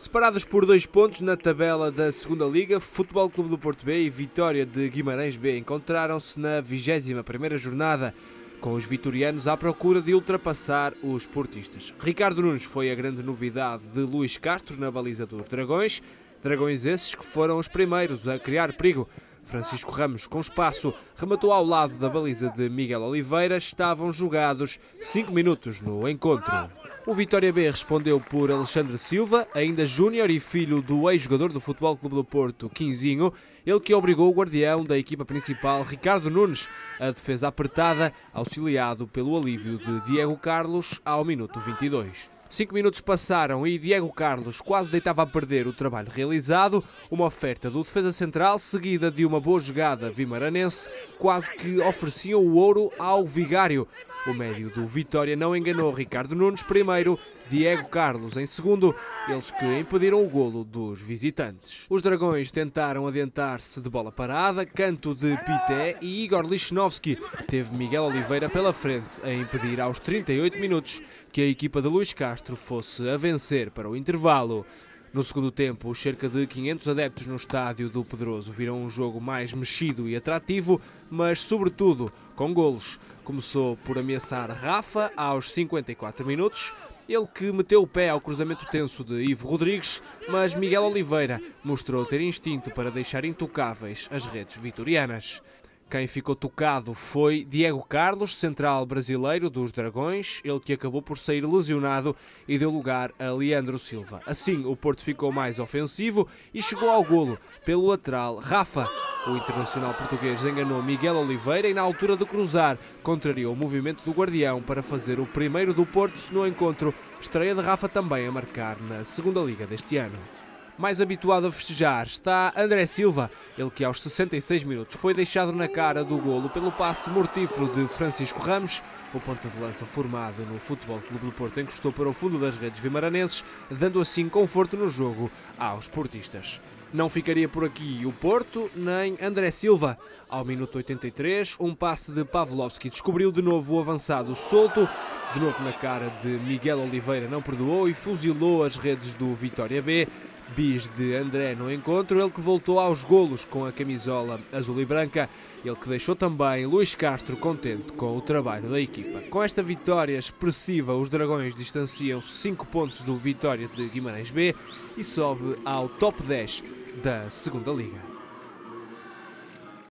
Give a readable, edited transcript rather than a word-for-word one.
Separados por 2 pontos na tabela da Segunda Liga, Futebol Clube do Porto B e Vitória de Guimarães B encontraram-se na 21ª jornada, com os vitorianos à procura de ultrapassar os portistas. Ricardo Nunes foi a grande novidade de Luís Castro na baliza dos Dragões, Dragões esses que foram os primeiros a criar perigo. Francisco Ramos, com espaço, rematou ao lado da baliza de Miguel Oliveira. Estavam jogados 5 minutos no encontro. O Vitória B respondeu por Alexandre Silva, ainda júnior e filho do ex-jogador do Futebol Clube do Porto, Quinzinho, ele que obrigou o guardião da equipa principal, Ricardo Nunes, a defesa apertada, auxiliado pelo alívio de Diego Carlos ao minuto 22. 5 minutos passaram e Diego Carlos quase deitava a perder o trabalho realizado. Uma oferta do defesa central, seguida de uma boa jogada vimaranense, quase que ofereciam o ouro ao vigário. O médio do Vitória não enganou Ricardo Nunes primeiro, Diego Carlos em segundo, eles que impediram o golo dos visitantes. Os Dragões tentaram adiantar-se de bola parada, canto de Pité, e Igor Lichnowsky teve Miguel Oliveira pela frente a impedir aos 38 minutos que a equipa de Luís Castro fosse a vencer para o intervalo. No segundo tempo, os cerca de 500 adeptos no estádio do Pedroso viram um jogo mais mexido e atrativo, mas sobretudo com golos. Começou por ameaçar Rafa aos 54 minutos, ele que meteu o pé ao cruzamento tenso de Ivo Rodrigues, mas Miguel Oliveira mostrou ter instinto para deixar intocáveis as redes vitorianas. Quem ficou tocado foi Diego Carlos, central brasileiro dos Dragões, ele que acabou por sair lesionado e deu lugar a Leandro Silva. Assim, o Porto ficou mais ofensivo e chegou ao golo pelo lateral Rafa. O internacional português enganou Miguel Oliveira e, na altura de cruzar, contrariou o movimento do guardião para fazer o primeiro do Porto no encontro, estreia de Rafa também a marcar na Segunda Liga deste ano. Mais habituado a festejar está André Silva, ele que aos 66 minutos foi deixado na cara do golo pelo passe mortífero de Francisco Ramos. O ponta de lança formado no Futebol Clube do Porto encostou para o fundo das redes vimaranenses, dando assim conforto no jogo aos portistas. Não ficaria por aqui o Porto, nem André Silva. Ao minuto 83, um passe de Pavlovski descobriu de novo o avançado solto. De novo na cara de Miguel Oliveira, não perdoou e fuzilou as redes do Vitória B. Bis de André no encontro, ele que voltou aos golos com a camisola azul e branca, ele que deixou também Luís Castro contente com o trabalho da equipa. Com esta vitória expressiva, os Dragões distanciam-se 5 pontos do Vitória de Guimarães B e sobe ao top 10 da Segunda Liga.